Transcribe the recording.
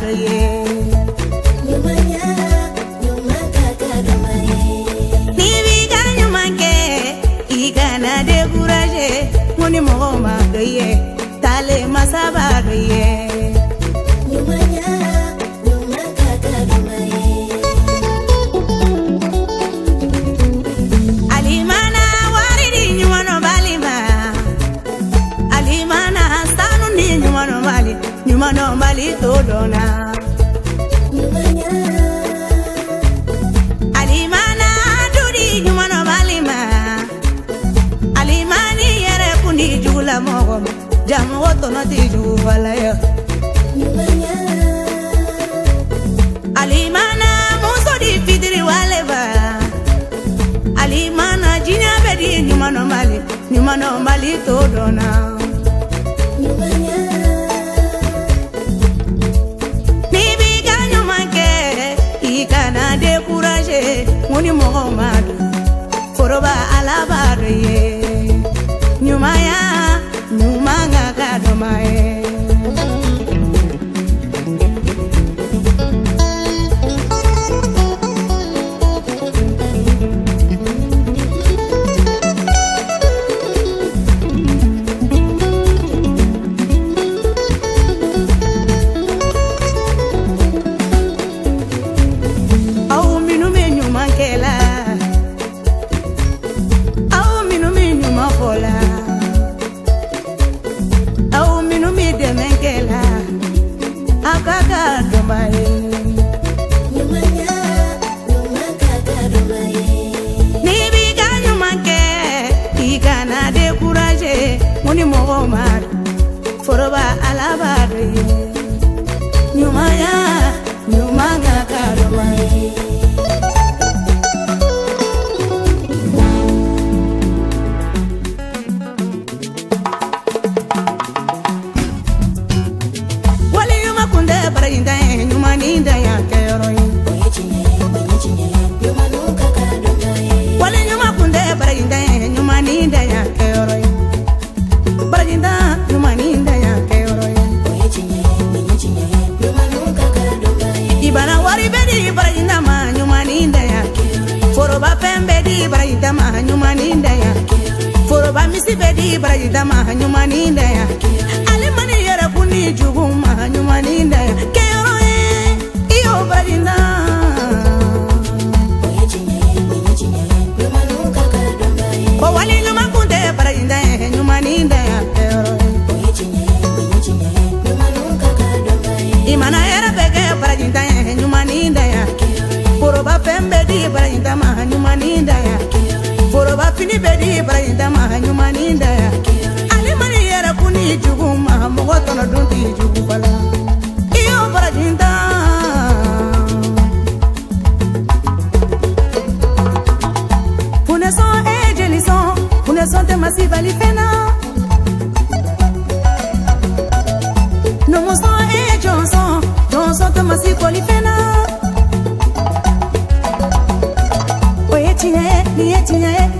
ye Nyumanya nyumaka kadomaye ni bi ga nyumanke igana décourager moni mo ma ye tale masaba ye Nyumanya nyumaka kadomaye alimana waridi nyumano balima alimana sanu ni nyumano bali to dona Nyumanya alimana dudi nyumano balima alimani yere kundi jugula mogo jamu wotono ti jugala yo Nyumanya alimana muso di fitiri waleba alimana jinya bedi nyumano mali to dona Nyumanya ni bi ga nyumanke igana décourager moni mohamadu foroba alabare ye nyumaya nyumanga kadomaye Nyumanya nyumaka kadomaye ni bi ga nyumanke igana décourager moni mohamadu foroba alabare ye nyumaya nyumanga kadomaye Nyumaninda ya keroi Nyumanuka kadomaye wale nyuma kunde barajinda nyumaninda ya keroi barajinda nyumaninda ya keroi Nyumanuka kadomaye ibana wari bedi barajinda ma nyumaninda ya foroba pembe di barajinda ma nyumaninda ya foroba misi bedi barajinda ma nyumaninda ya alimani yara kuni juguma nyumaninda ya keroi iyo barajinda Nyumanuka kadomaye o wali nyuma kunde barajinda nyumaninda ya keroi Nyumanuka kadomaye imana era bege barajinda nyumaninda ya foroba pembe di barajinda ma nyumaninda ya foroba fini bedi barajinda ma nyumaninda ya alimani yara kuni juguma mogotono dunti jugubala iyo barajinda puneson e jelison puneson te masivali fena nomoson e Johnson te masivali fena oye tinye